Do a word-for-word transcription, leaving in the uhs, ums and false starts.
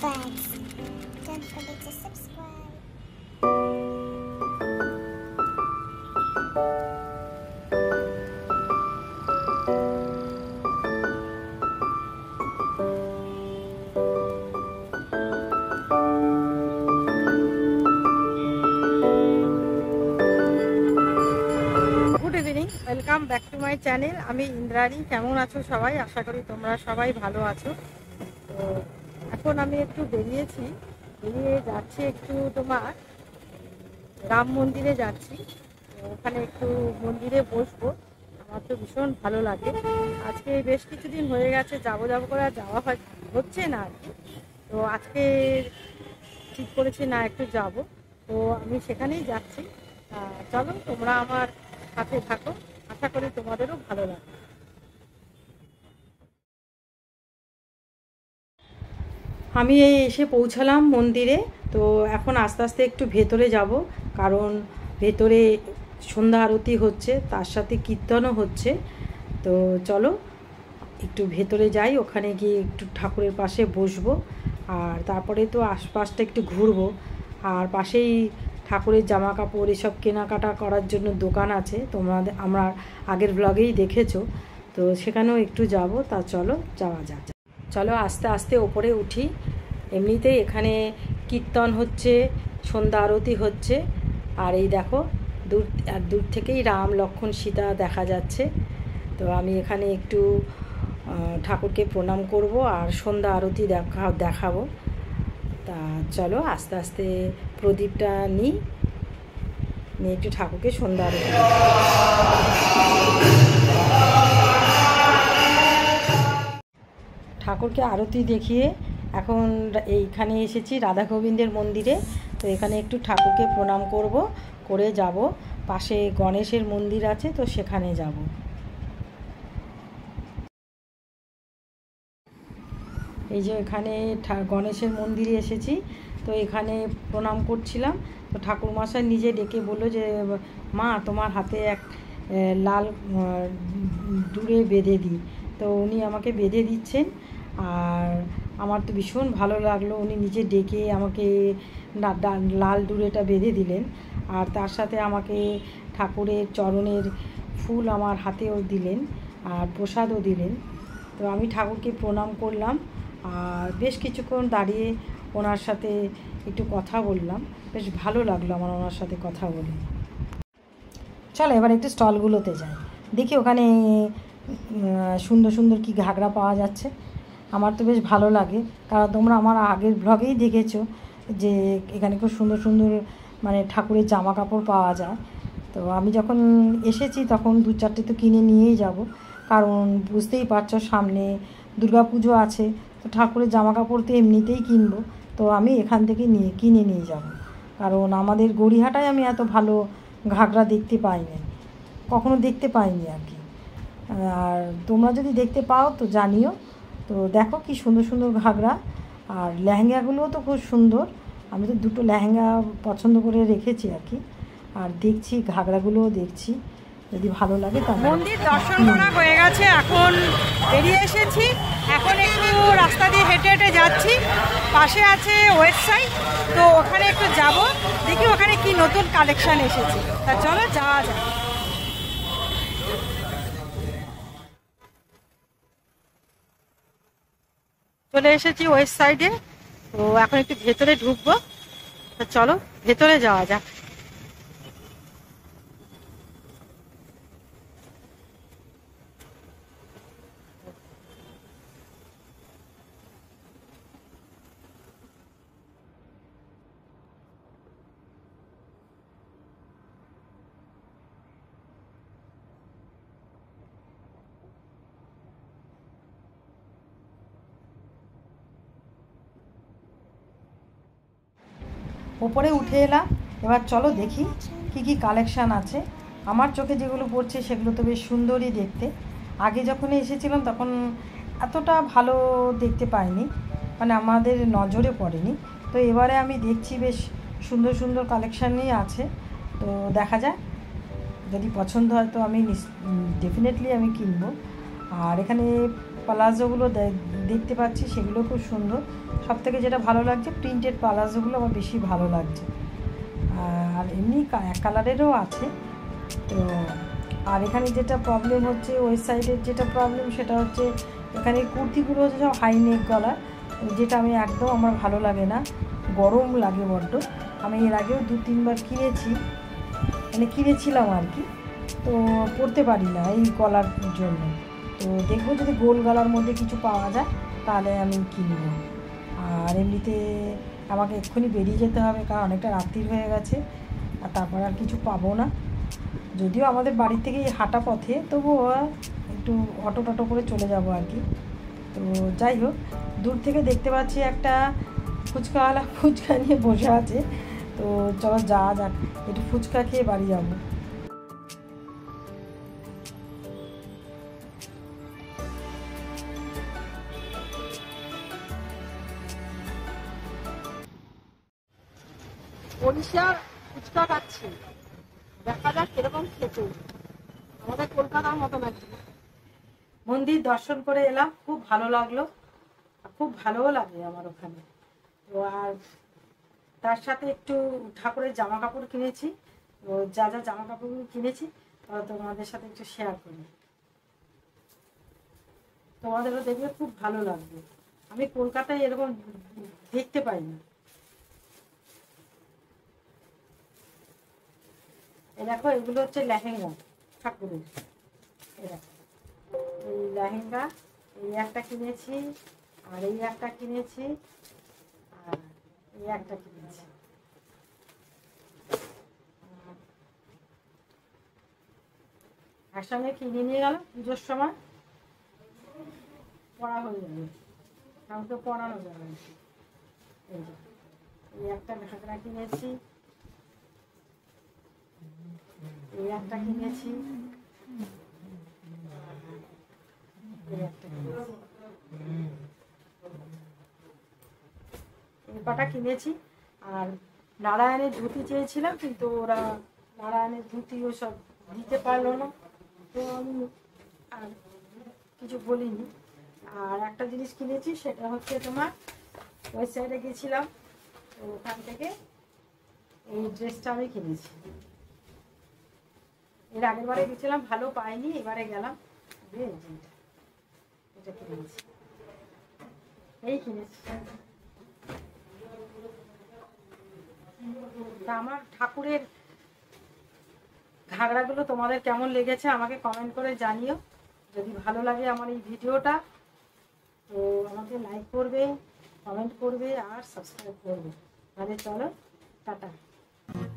Thanks. Don't forget to subscribe. Welcome back to my channel. আমি ইন্দ্রাণী। কেমন আছো সবাই? আশা করি তোমরা সবাই ভালো আছো। তো এখন আমি একটু বেরিয়েছি, বেরিয়ে যাচ্ছি একটু তোমার রাম মন্দিরে যাচ্ছি। ওখানে একটু মন্দিরে বসবো, আমার তো ভীষণ ভালো লাগে। আজকে বেশ কিছুদিন হয়ে গেছে যাবো যাবো করে যাওয়া হচ্ছে না আর কি। তো আজকে ঠিক করেছি না একটু যাব, তো আমি সেখানেই যাচ্ছি। চলো তোমরা আমার সাথে থাকো, আশা করি তোমাদেরও ভালো লাগে। আমি এই এসে পৌঁছালাম মন্দিরে। তো এখন আস্তে আস্তে একটু ভেতরে যাব, কারণ ভেতরে সন্ধ্যা আরতি হচ্ছে, তার সাথে কীর্তনও হচ্ছে। তো চলো একটু ভেতরে যাই, ওখানে গিয়ে একটু ঠাকুরের পাশে বসবো, আর তারপরে তো আশপাশটা একটু ঘুরবো। আর পাশেই ঠাকুরের জামা কাপড় এসব কেনাকাটা করার জন্য দোকান আছে, তোমরা আমরা আগের ব্লগেই দেখেছো। তো সেখানেও একটু যাব। তা চলো যাওয়া যাক। চলো আস্তে আস্তে ওপরে উঠি। এমনিতেই এখানে কীর্তন হচ্ছে, সন্ধ্যা আরতি হচ্ছে। আর এই দেখো দূর আর দূর থেকেই রাম লক্ষ্মণ সীতা দেখা যাচ্ছে। তো আমি এখানে একটু ঠাকুরকে প্রণাম করব আর সন্ধ্যা আরতি দেখা দেখাবো। তা চলো আস্তে আস্তে প্রদীপটা নিই, নিয়ে একটু ঠাকুরকে সন্ধ্যা আরতি। ঠাকুরকে আরতি দেখিয়ে এখন এইখানে এসেছি রাধা গোবিন্দের মন্দিরে। তো এখানে একটু ঠাকুরকে প্রণাম করব, করে যাব পাশে গণেশের মন্দির আছে, তো সেখানে যাব। এই যে এখানে গণেশের মন্দিরে এসেছি, তো এখানে প্রণাম করছিলাম। তো ঠাকুরমশাই নিজে ডেকে বললো যে মা তোমার হাতে এক লাল ডুরে বেঁধে দিই। তো উনি আমাকে বেঁধে দিচ্ছেন, আর আমার তো ভীষণ ভালো লাগলো। উনি নিজে ডেকে আমাকে লাল ডুরেটা বেঁধে দিলেন, আর তার সাথে আমাকে ঠাকুরের চরণের ফুল আমার হাতেও দিলেন, আর প্রসাদও দিলেন। তো আমি ঠাকুরকে প্রণাম করলাম, আর বেশ কিছুক্ষণ দাঁড়িয়ে ওনার সাথে একটু কথা বললাম। বেশ ভালো লাগলো আমার ওনার সাথে কথা বলে। চলো এবার একটু স্টলগুলোতে যাই, দেখি ওখানে সুন্দর সুন্দর কি ঘাগরা পাওয়া যাচ্ছে। আমার তো বেশ ভালো লাগে, কারণ তোমরা আমার আগের ব্লগেই দেখেছো যে এখানে খুব সুন্দর সুন্দর মানে ঠাকুরের জামা কাপড় পাওয়া যায়। তো আমি যখন এসেছি তখন দু চারটে তো কিনে নিয়েই যাব, কারণ বুঝতেই পারছো সামনে দুর্গা পুজো আছে। তো ঠাকুরের জামা কাপড় তো এমনিতেই কিনবো, তো আমি এখান থেকে নিয়ে কিনে নিয়ে যাব, কারণ আমাদের গড়িয়াহাটায় আমি এত ভালো ঘাগরা দেখতে পাইনি, কখনো দেখতে পাইনি আর কি। আর তোমরা যদি দেখতে পাও তো জানিও। তো দেখো কি সুন্দর সুন্দর ঘাগরা, আর লেহেঙ্গাগুলোও তো খুব সুন্দর। আমি তো দুটো লেহেঙ্গা পছন্দ করে রেখেছি আর কি, আর দেখছি ঘাগরাগুলোও দেখছি, যদি ভালো লাগে। তাহলে মন্দির দর্শন করা হয়ে গেছে, এখন বেরিয়ে এসেছি। এখন একটু রাস্তা দিয়ে হেঁটে হেঁটে যাচ্ছি, পাশে আছে ওয়েস্ট সাইড, তো ওখানে একটু যাব, দেখি ওখানে কি নতুন কালেকশান এসেছে। তা চলো যাওয়া যায়। চলে এসেছি ওয়েস্ট সাইডে, তো এখন একটু ভেতরে ঢুকবো। তা চলো ভেতরে যাওয়া যাক। ওপরে উঠে এলাম, এবার চলো দেখি কি কি কালেকশান আছে। আমার চোখে যেগুলো পড়ছে সেগুলো তো বেশ সুন্দরই দেখতে। আগে যখন এসেছিলাম তখন এতটা ভালো দেখতে পাইনি, মানে আমাদের নজরে পড়েনি। তো এবারে আমি দেখছি বেশ সুন্দর সুন্দর কালেকশানই আছে, তো দেখা যায় যদি পছন্দ হয় তো আমি ডেফিনেটলি আমি কিনবো। আর এখানে প্লাজোগুলো দেখতে পাচ্ছি সেগুলো খুব সুন্দর। সব থেকে যেটা ভালো লাগছে প্রিন্টেড প্লাজোগুলো আমার বেশি ভালো লাগছে। আর এমনি এক কালারেরও আছে। তো আর এখানে যেটা প্রবলেম হচ্ছে ওই সাইডের যেটা প্রবলেম সেটা হচ্ছে এখানে কুর্তিগুলো হচ্ছে সব হাই নেক গলা, যেটা আমি একদম আমার ভালো লাগে না, গরম লাগে বড্ড। আমি এর আগেও দু তিনবার কিনেছি, মানে কিনেছিলাম আর কি, তো পরতে পারি না এই গলার জন্য। তো দেখবো যদি গোল গলার মধ্যে কিছু পাওয়া যায় তাহলে আমি কিনব। আর এমনিতে আমাকে এক্ষুনি বেরিয়ে যেতে হবে, কারণ অনেকটা রাত্রির হয়ে গেছে, আর তারপর আর কিছু পাবো না। যদিও আমাদের বাড়ি থেকে হাঁটা পথে, তবুও একটু অটো টটো করে চলে যাব আর কি। তো যাই হোক, দূর থেকে দেখতে পাচ্ছি একটা ফুচকাওয়ালা ফুচকা নিয়ে বসে আছে। তো চলো যাওয়া যাক, একটু ফুচকা খেয়ে বাড়ি যাবো। ওড়িশার ফুচকা খাচ্ছি, দেখা যাক কিরকম খেতে, আমাদের কলকাতার মতো নাকি। মন্দির দর্শন করে এলাম, খুব ভালো লাগলো, খুব ভালোও লাগে আমার ওখানে। তো আর তার সাথে একটু ঠাকুরের জামা কাপড় কিনেছি। তো যা যা জামা কাপড়গুলো কিনেছি তোমাদের সাথে একটু শেয়ার করি, তোমাদেরও দেখবে খুব ভালো লাগবে। আমি কলকাতায় এরকম দেখতে পাই না। এ দেখো, এগুলো হচ্ছে লেহেঙ্গা ঠাকুরের। এই লেহেঙ্গা এই একটা কিনেছি, আর এই একটা কিনেছি, আর এই একটা কিনেছি। একসঙ্গে কিনে নিয়ে গেল, পুজোর সময় পরা হয়ে যাবে, কাউকে পরানো যাবে। এই যে এই একটা ঘাগরা কিনেছি, এই একটা কিনেছি, এই একটা কিনেছি, এই কটা কিনেছি। আর নারায়ণের ধুতি চেয়েছিলাম, কিন্তু ওরা নারায়ণের ধুতি ওসব দিতে পারলো না, তো আমি আর কিছু বলিনি। আর একটা জিনিস কিনেছি, সেটা হচ্ছে তোমার ওই সাইডে গেছিলাম, তো ওখান থেকে এই ড্রেসটা আমি কিনেছি। এর আগের বারে গেছিলাম, ভালো পাইনি, এবারে গেলাম, এটা কিনেছি, এই কিনেছি। তা আমার ঠাকুরের ঘাগরাগুলো তোমাদের কেমন লেগেছে আমাকে কমেন্ট করে জানিও। যদি ভালো লাগে আমার এই ভিডিওটা, তো আমাকে লাইক করবে, কমেন্ট করবে আর সাবস্ক্রাইব করবে। তাহলে চলো, টাটা।